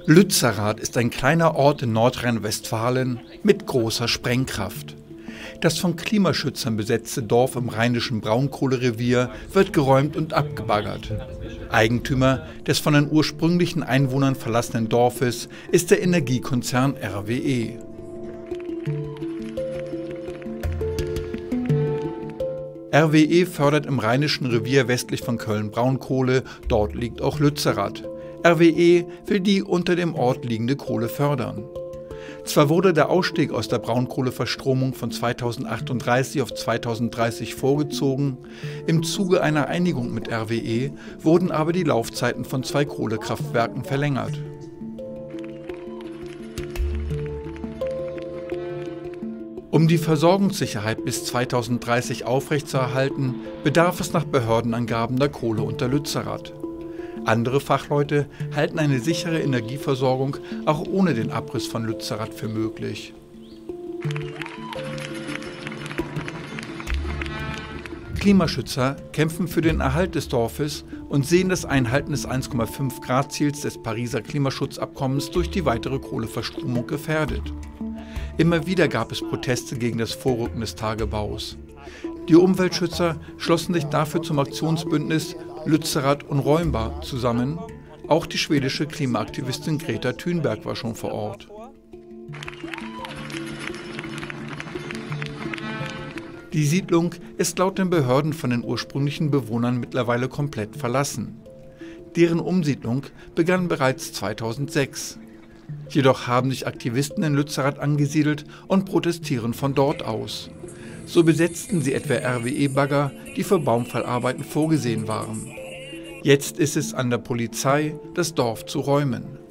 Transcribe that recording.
Lützerath ist ein kleiner Ort in Nordrhein-Westfalen mit großer Sprengkraft. Das von Klimaschützern besetzte Dorf im rheinischen Braunkohlerevier wird geräumt und abgebaggert. Eigentümer des von den ursprünglichen Einwohnern verlassenen Dorfes ist der Energiekonzern RWE. RWE fördert im Rheinischen Revier westlich von Köln Braunkohle, dort liegt auch Lützerath. RWE will die unter dem Ort liegende Kohle fördern. Zwar wurde der Ausstieg aus der Braunkohleverstromung von 2038 auf 2030 vorgezogen, im Zuge einer Einigung mit RWE wurden aber die Laufzeiten von 2 Kohlekraftwerken verlängert. Um die Versorgungssicherheit bis 2030 aufrechtzuerhalten, bedarf es nach Behördenangaben der Kohle unter Lützerath. Andere Fachleute halten eine sichere Energieversorgung auch ohne den Abriss von Lützerath für möglich. Klimaschützer kämpfen für den Erhalt des Dorfes und sehen das Einhalten des 1,5-Grad-Ziels des Pariser Klimaschutzabkommens durch die weitere Kohleverstromung gefährdet. Immer wieder gab es Proteste gegen das Vorrücken des Tagebaus. Die Umweltschützer schlossen sich dafür zum Aktionsbündnis Lützerath unräumbar zusammen. Auch die schwedische Klimaaktivistin Greta Thunberg war schon vor Ort. Die Siedlung ist laut den Behörden von den ursprünglichen Bewohnern mittlerweile komplett verlassen. Deren Umsiedlung begann bereits 2006. Jedoch haben sich Aktivisten in Lützerath angesiedelt und protestieren von dort aus. So besetzten sie etwa RWE-Bagger, die für Baumfallarbeiten vorgesehen waren. Jetzt ist es an der Polizei, das Dorf zu räumen.